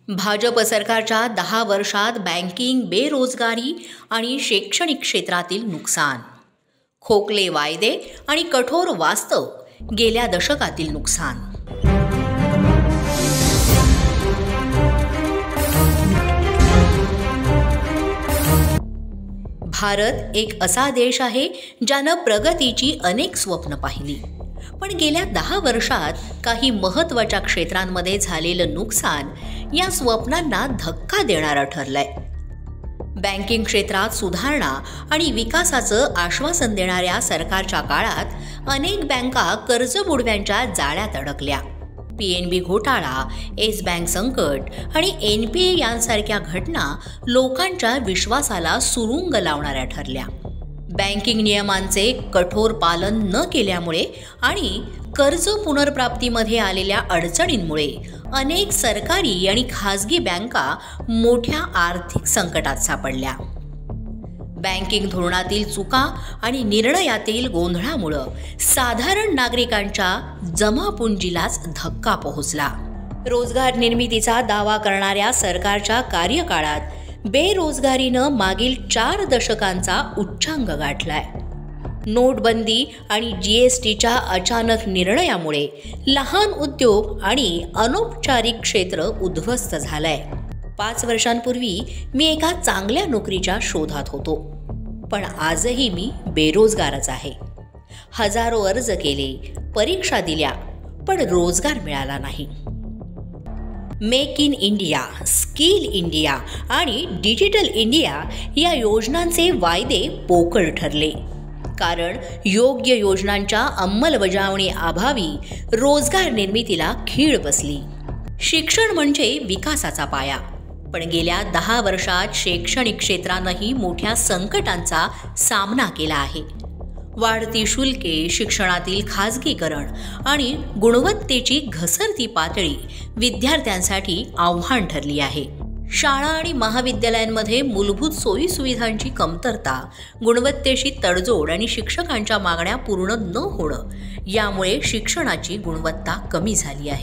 भाजप सरकारच्या 10 वर्षात बँकिंग, बेरोजगारी आणि शैक्षणिक क्षेत्रातील नुकसान, खोकले वायदे आणि कठोर वास्तव, गेल्या दशकातील नुकसान। भारत एक असा देश आहे ज्यानं प्रगतीची अनेक स्वप्न पाहिली, पण गेल्या 10 वर्षात काही महत्त्वाच्या क्षेत्रांमध्ये झालेलं नुकसान या स्वप्नांना धक्का देणारं ठरलंय। बँकिंग क्षेत्रात सुधारणा आणि विकासाचं आश्वासन देणाऱ्या सरकारच्या काळात अनेक बँका कर्जबुडव्यांच्या जाळ्यात अडकल्या। PNB घोटाळा, येस बँक संकट आणि NPA यांसारख्या घटना लोकांच्या विश्वासाला सुरुंग लावणाऱ्या ठरल्या। बँकिंग नियमांचे कठोर पालन न केल्यामुळे आणि कर्ज पुनर्प्राप्तीमध्ये आलेल्या अडचणींमुळे अनेक सरकारी आणि खाजगी बँका मोठ्या आर्थिक संकटात सापडल्या। बँकिंग धोरणातील चुका आणि निर्णयातील गोंधळामुळे साधारण नागरिकांच्या जमापुंजीलाच धक्का पोहोचला। रोजगार निर्मितीचा दावा करणाऱ्या सरकारच्या कार्यकाळात बेरोजगारीनं मागील 4 दशकांचा उच्चांक गाठलाय। नोटबंदी आणि GSTच्या अचानक निर्णयामुळे लहान उद्योग आणि अनौपचारिक क्षेत्र उद्ध्वस्त झालंय। 5 वर्षांपूर्वी मी एका चांगल्या नोकरीच्या शोधात होतो, पण आजही मी बेरोजगारच आहे। हजारो अर्ज केले, परीक्षा दिल्या, पण रोजगार मिळाला नाही। Make in India, skill India आणि डिजिटल इंडिया या योजनांचे वायदे पोकळ ठरले, कारण योग्य योजनांच्या अंमलबजावणीअभावी रोजगार निर्मितीला खीळ बसली। शिक्षण म्हणजे विकासाचा पाया, पण गेल्या 10 वर्षात शैक्षणिक क्षेत्रानंही मोठ्या संकटांचा सामना केला आहे। वाढती शुल्के, शिक्षणातील खाजगीकरण आणि गुणवत्तेची घसरती पातळी विद्यार्थ्यांसाठी आव्हान ठरली आहे। शाळा आणि महाविद्यालयांमध्ये मूलभूत सोयी सुविधांची कमतरता, गुणवत्तेशी तडजोड आणि शिक्षकांच्या मागण्या पूर्ण न होणं यामुळे शिक्षणाची गुणवत्ता कमी झाली आहे।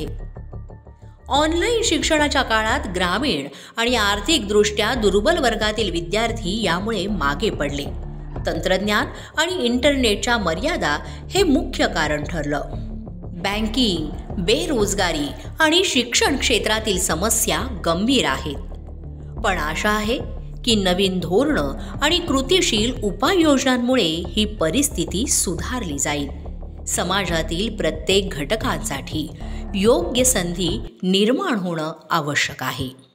ऑनलाईन शिक्षणाच्या काळात ग्रामीण आणि आर्थिकदृष्ट्या दुर्बल वर्गातील विद्यार्थी यामुळे मागे पडले। तंत्रज्ञान आणि इंटरनेटच्या मर्यादा हे मुख्य कारण ठरलं। बँकिंग, बेरोजगारी आणि शिक्षण क्षेत्रातील समस्या गंभीर आहेत, पण आशा आहे की नवीन धोरणं आणि कृतीशील उपाययोजनांमुळे ही परिस्थिती सुधारली जाईल। समाजातील प्रत्येक घटकांसाठी योग्य संधी निर्माण होणं आवश्यक आहे।